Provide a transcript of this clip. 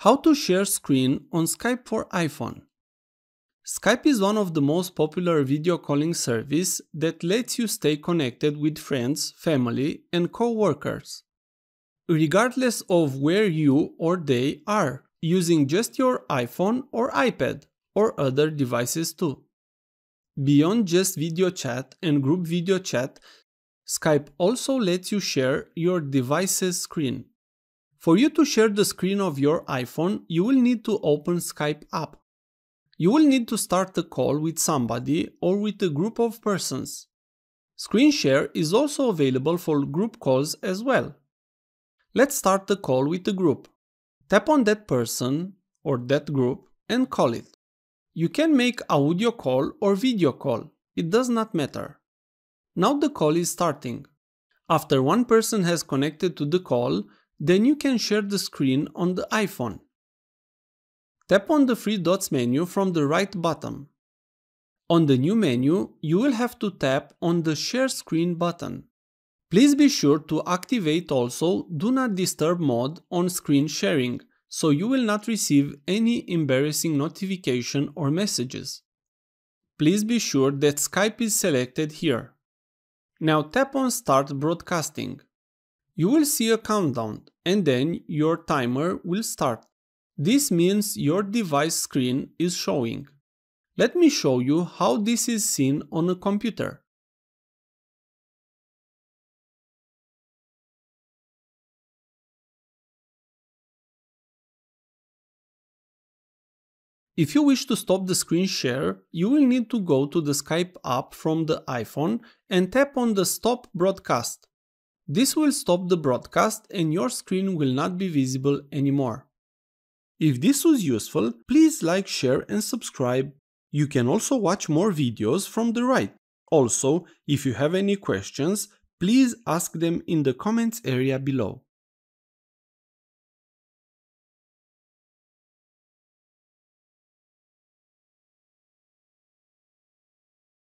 How to share screen on Skype for iPhone. Skype is one of the most popular video calling service that lets you stay connected with friends, family, and co-workers, regardless of where you or they are, using just your iPhone or iPad, or other devices too. Beyond just video chat and group video chat, Skype also lets you share your device's screen. For you to share the screen of your iPhone, you will need to open Skype app. You will need to start a call with somebody or with a group of persons. Screen share is also available for group calls as well. Let's start the call with a group. Tap on that person or that group and call it. You can make audio call or video call, it does not matter. Now the call is starting. After one person has connected to the call, then you can share the screen on the iPhone. Tap on the three dots menu from the right bottom. On the new menu, you will have to tap on the Share Screen button. Please be sure to activate also Do Not Disturb mode on screen sharing, so you will not receive any embarrassing notification or messages. Please be sure that Skype is selected here. Now tap on Start Broadcasting. You will see a countdown and then your timer will start. This means your device screen is showing. Let me show you how this is seen on a computer. If you wish to stop the screen share, you will need to go to the Skype app from the iPhone and tap on the Stop Broadcast. This will stop the broadcast and your screen will not be visible anymore. If this was useful, please like, share and subscribe. You can also watch more videos from the right. Also, if you have any questions, please ask them in the comments area below.